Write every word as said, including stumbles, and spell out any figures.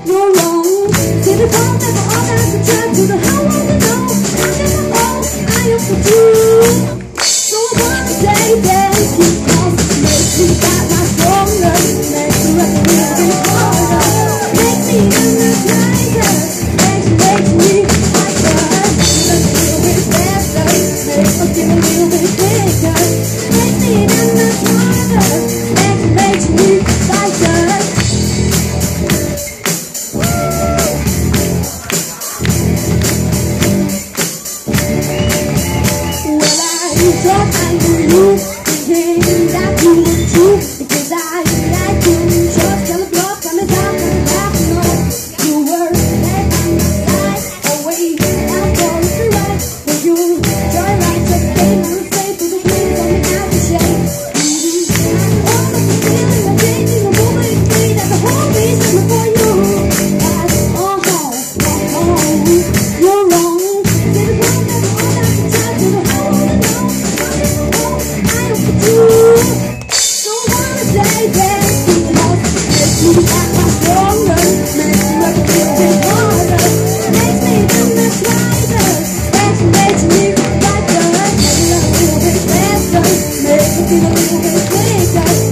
you're wrong. See the phone never all that to try to the how long ago. I never all I used to do. So I wanna say thank you, cause it makes me that much stronger. Makes me work a little bit harder. Makes me endless lighter. Makes, makes me lighter. Makes me a little bit faster. Makes me feel a little bit bigger. Makes me endless harder. Makes, makes me lighter. Thought I knew you, thinking that you were true, because I like you, just tell the blood from the top of the back, no, you were there on the side, away, out for the free ride, when you joyride, just came on the face to the wheels on the aftershave. Mm-hmm. All of the feeling of changing, of moving free, that's the whole reason for you. That's all, oh, oh, you're wrong. Did it wrong, never all that to try to the whole world know. So wanna say thank you, cause it makes me that much stronger. Makes me work a little bit harder. Makes me endless wiser. Makes, makes me lighter. Makes me a little bit faster. Makes me feel a little bit bigger.